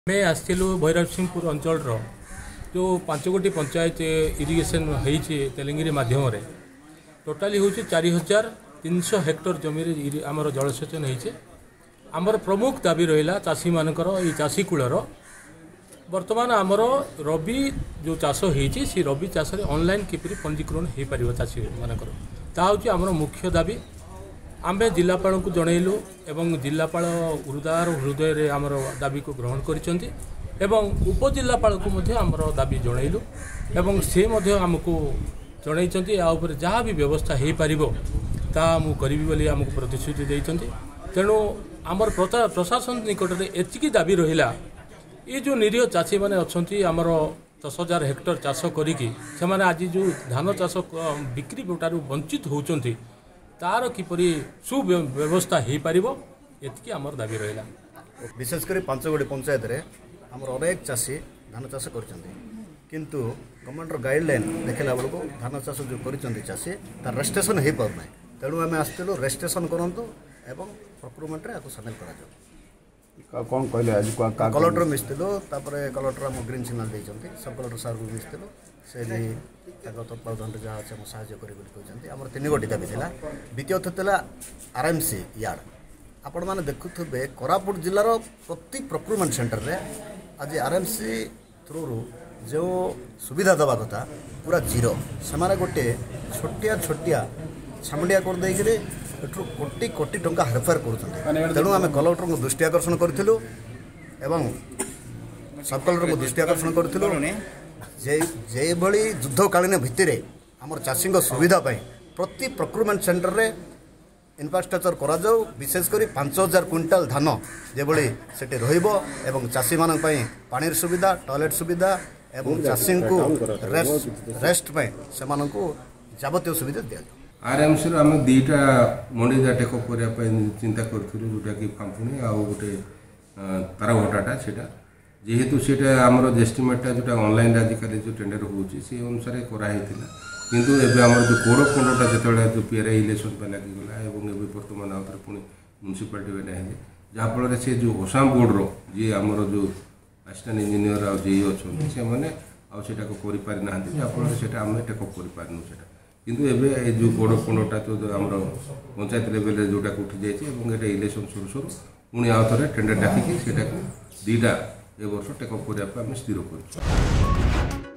मैं आसलु भैरव सिंहपुर अंचल जो 5 गोटी पंचायत इरिगेशन होती तेलंगिरी मध्यम टोटाली हूँ 4300 हेक्टर जमी आमर जलसेचन होती आमर प्रमुख दाबी रहा चाषी मानकर ये चाषी कूलर बर्तमान आमर रबी जो चाष होती सी रबी चाष ऑनलाइन किपरि पंजीकरण हो पार चाषी मानकर ताकि आमर मुख्य दाबी आमे जिलापाल को जनइलु एवं जिलापाल उदार हृदय रे आमर दाबी को ग्रहण करिसेंती एवं उपजिलापाल को मध्य आमर दाबी जनइलु एवं से मध्य आमको जनइचंती आ ऊपर जहाँ भी व्यवस्था हो पारिबो ता मु करिबि बोली आमको प्रतिश्रुति देइचंती। तेणु आमर प्रशासन निकट में एतिकी दाबी रहिला ये जो निरीह चाषी माने अछंती आमर 10,000 हेक्टर चाष करिकी से माने आज जो धान चाष बिक्री ठारू वंचित होउचंती तार किपरि सुव्यवस्था हो पार ये आमर दाबी रहा। विशेषकर 5 गोटी पंचायत रे आमर अनेक चाषी धान चाष किंतु गवर्नमेंट गाइडलाइन देखला बेलू धान चाष जो चाषी तार रेजिस्ट्रेशन हो पारना तेणु आम आसलु रेजिस्ट्रेशन करूँ एवं प्रक्रुमेंट रे सामिल करा कौन कहले आज कलेक्टर मिसलु कलेक्टर आम ग्रीन सिग्नाल देइचंती सब कलेक्टर सार को मिसलु से भी तत्वावधान जहाँ अच्छे साहय कहते आम 3 गोटी दाबी था। द्वितीय था आरएमसी यार्ड आपण मैंने देखुवे कोरापुट जिलार प्रति प्रक्रुमेंट सेंटर रे आज आरएमसी थ्रू जो सुविधा दवा कथा पूरा जीरो से गोटे छोटिया छोटिया छामुंडिया करदे कोटी कोटी टंका हेरफेर कर तेणु आम कलेक्टर को दृष्टि आकर्षण करूँ एवं सब कलेक्टर को दृष्टि आकर्षण करूँ जे भली युद्धकालीन भित्तिर आमर चाषी सुविधा प्रति प्रक्रुमेंट सेंटर रे इंफ्रास्ट्रक्चर करा जाऊ विशेषकर 5,000 क्विंटाल धान जे भली सेठी रहिबो एवं चाषी मान पानी सुविधा टॉयलेट सुविधा एवं चाषी को रेस्ट से जावतीय सुविधा दिया। आरएमसी आम 2टा मंडी टेकअप करने चिंता करूँ जोटा कि फांफुणी आ गोटे तारघटाटा से जेहेतु सीटा आमर एस्टिमेटा जो ऑनलाइन आजिकल जो टेंडर होची से अनुसार कराई किंतु एबे आमर जो कोड़ खंडटा जो जो पीआरआई इलेक्शन पे लगिगला एवं बर्तमान आउे पुणी म्यूनिसिपालिटी में है जहाँफल से जो ओसाम बोर्ड रो जी आमर जो असिस्टेंट इंजीनियर आ जे अच्छा से मैंने आटा करना जहाँफल से आम टेकअप करूँ से किंतु एबे जो कोड़ खंडटा तो आमर पंचायत लेवल जोटा उठी जाइए इलेक्शन सरू सरू पुणी आउ थे टेंडर डाकिकी 2टा ए वर्ष टेकअप करने स्थिर कर।